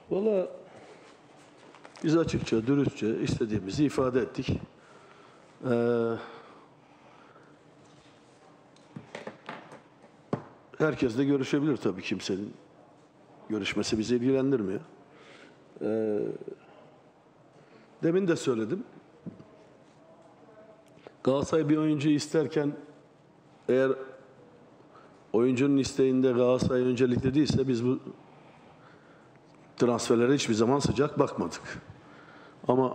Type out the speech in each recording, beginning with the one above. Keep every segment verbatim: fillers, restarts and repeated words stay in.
Valla biz açıkça, dürüstçe istediğimizi ifade ettik. Ee, herkesle görüşebilir tabii, kimsenin görüşmesi bizi ilgilendirmiyor. Ee, demin de söyledim. Galatasaray bir oyuncuyu isterken eğer oyuncunun isteğinde Galatasaray öncelikli değilse biz bu transferlere hiçbir zaman sıcak bakmadık. Ama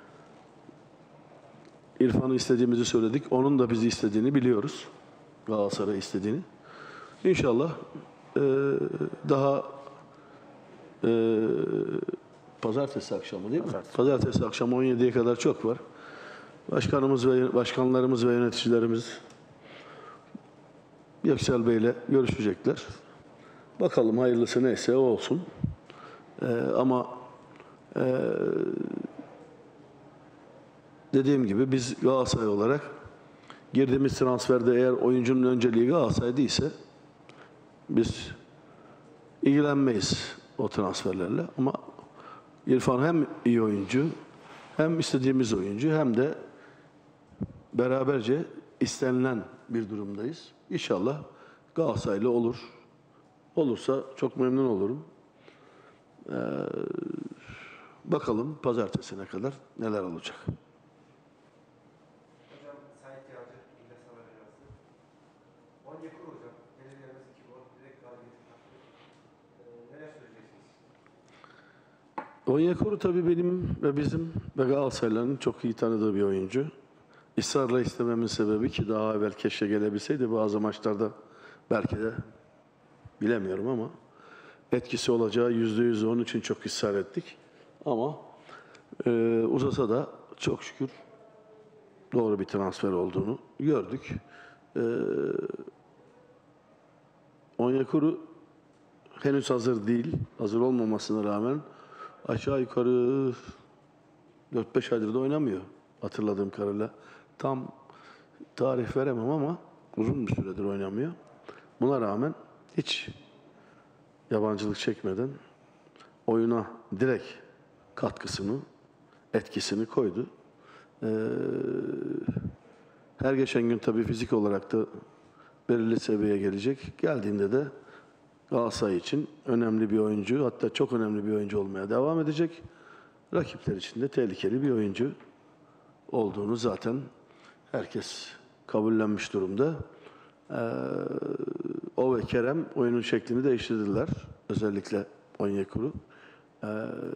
İrfan'ı istediğimizi söyledik. Onun da bizi istediğini biliyoruz. Galatasaray istediğini. İnşallah e, daha e, pazartesi akşamı değil mi? Pazartesi. Pazartesi akşamı on yediye kadar çok var. Başkanımız ve başkanlarımız ve yöneticilerimiz Göksel Bey'le görüşecekler. Bakalım hayırlısı neyse o olsun. Ee, ama e, dediğim gibi biz Galatasaray olarak girdiğimiz transferde eğer oyuncunun önceliği Galatasaray değilse biz ilgilenmeyiz o transferlerle. Ama İrfan hem iyi oyuncu, hem istediğimiz oyuncu, hem de beraberce istenilen bir durumdayız. İnşallah Galatasaraylı olur. Olursa çok memnun olurum. Ee, bakalım pazartesine kadar neler olacak. Hocam Sait Yağcı, İlyas Alaverası. Onyekuru hocam, gelirlerimiz iki gol, direkt galibiyeti kaptı. Ee, neler söyleyeceksiniz? Onyekuru tabii benim ve bizim ve Galatasaraylıların çok iyi tanıdığı bir oyuncu. İsrarla istememin sebebi ki daha evvel keşke gelebilseydi, bazı maçlarda belki de bilemiyorum ama etkisi olacağı yüzde yüz, onun için çok ısrar ettik. Ama e, uzasa da çok şükür doğru bir transfer olduğunu gördük. E, Onyekuru henüz hazır değil. Hazır olmamasına rağmen aşağı yukarı dört beş aydır da oynamıyor hatırladığım kadarıyla. Tam tarih veremem ama uzun bir süredir oynamıyor. Buna rağmen hiç yabancılık çekmeden oyuna direkt katkısını, etkisini koydu. Ee, her geçen gün tabii fizik olarak da belirli seviyeye gelecek. Geldiğinde de Galatasaray için önemli bir oyuncu, hatta çok önemli bir oyuncu olmaya devam edecek. Rakipler için de tehlikeli bir oyuncu olduğunu zaten herkes kabullenmiş durumda. Ee, o ve Kerem oyunun şeklini değiştirdiler. Özellikle Onyekuru. Ee,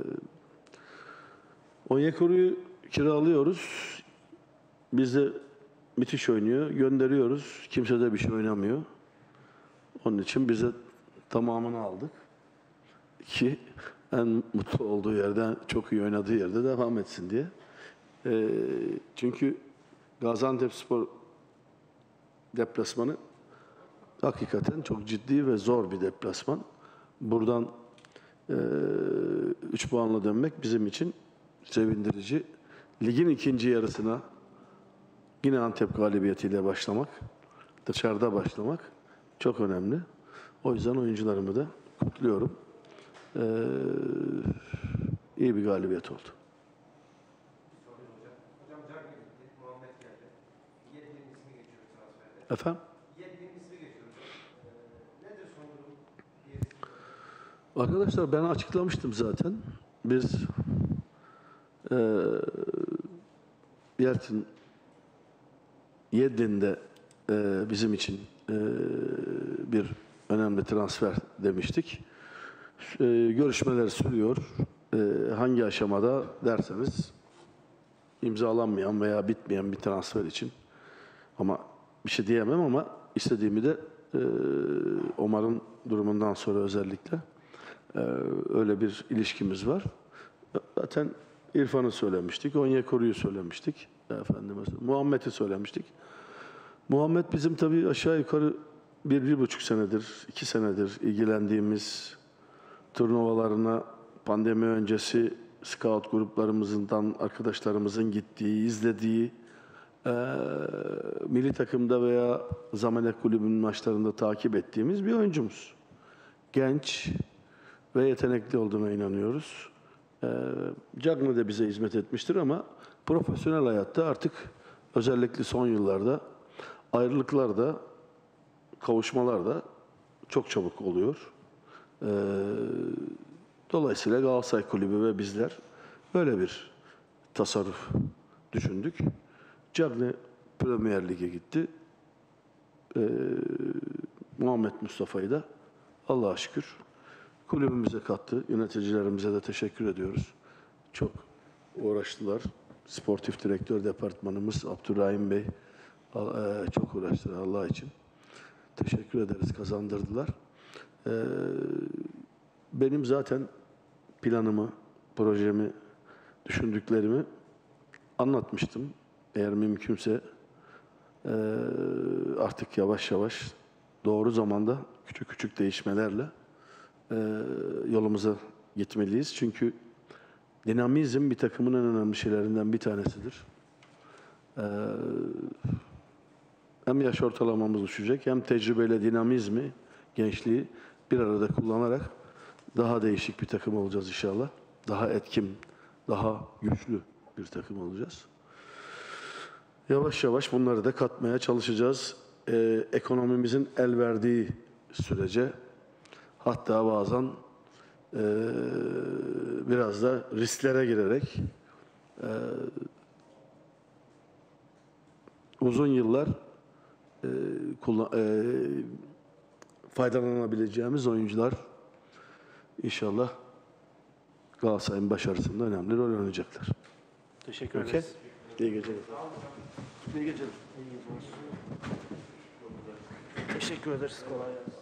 Onyekuru'yu kiralıyoruz. Biz de müthiş oynuyor. Gönderiyoruz. Kimse de bir şey oynamıyor. Onun için biz de tamamını aldık. Ki en mutlu olduğu yerden, çok iyi oynadığı yerde devam etsin diye. Ee, çünkü Gaziantepspor deplasmanı hakikaten çok ciddi ve zor bir deplasman. Buradan e, üç puanla dönmek bizim için sevindirici. Ligin ikinci yarısına yine Antep galibiyetiyle başlamak, dışarıda başlamak çok önemli. O yüzden oyuncularımı da kutluyorum. Ee, iyi bir galibiyet oldu. Sorayım hocam. Hocam Cagney gitti, Muhammed geldi. Yediğin ismi geçiyor transferde. Efendim? Yediğin ismi geçiyor hocam. Ee, nedir son durum? Arkadaşlar ben açıklamıştım zaten. Biz e, Yeltsin Yedlin'de e, bizim için e, bir önemli transfer demiştik. E, görüşmeler sürüyor. E, hangi aşamada derseniz imzalanmayan veya bitmeyen bir transfer için. Ama bir şey diyemem ama istediğimi de e, Omar'ın durumundan sonra özellikle e, öyle bir ilişkimiz var. Zaten İrfan'ı söylemiştik, Onyekuru'yu söylemiştik, efendim, Muhammed'i söylemiştik. Muhammed bizim tabii aşağı yukarı bir, bir buçuk senedir, iki senedir ilgilendiğimiz, turnuvalarına pandemi öncesi scout gruplarımızdan arkadaşlarımızın gittiği, izlediği, e, milli takımda veya Zamalek Kulübü'nün maçlarında takip ettiğimiz bir oyuncumuz. Genç, ve yetenekli olduğuna inanıyoruz. Ee, Cagney de bize hizmet etmiştir ama profesyonel hayatta artık özellikle son yıllarda ayrılıklar da kavuşmalar da çok çabuk oluyor. Ee, dolayısıyla Galatasaray Kulübü ve bizler böyle bir tasarruf düşündük. Cagney Premier Lig'e gitti. Ee, Muhammed Mustafa'yı da Allah'a şükür kulübümüze kattı. Yöneticilerimize de teşekkür ediyoruz. Çok uğraştılar. Sportif direktör departmanımız Abdurrahim Bey e, çok uğraştılar Allah için. Teşekkür ederiz, kazandırdılar. Ee, benim zaten planımı, projemi, düşündüklerimi anlatmıştım. Eğer mümkünse e, artık yavaş yavaş doğru zamanda küçük küçük değişmelerle e, yolumuza gitmeliyiz. Çünkü dinamizm bir takımın en önemli şeylerinden bir tanesidir. E, hem yaş ortalamamız düşecek hem tecrübeyle dinamizmi, gençliği bir arada kullanarak daha değişik bir takım olacağız inşallah. Daha etkin, daha güçlü bir takım olacağız. Yavaş yavaş bunları da katmaya çalışacağız. Ee, ekonomimizin el verdiği sürece, hatta bazen e, biraz da risklere girerek e, uzun yıllar e, kullan, e, faydalanabileceğimiz oyuncular inşallah Galatasaray'ın başarısında önemli rol oynayacaklar. Teşekkür Okey. ederiz. İyi geceler. İyi geceler. Teşekkür ederiz. Kolay gelsin.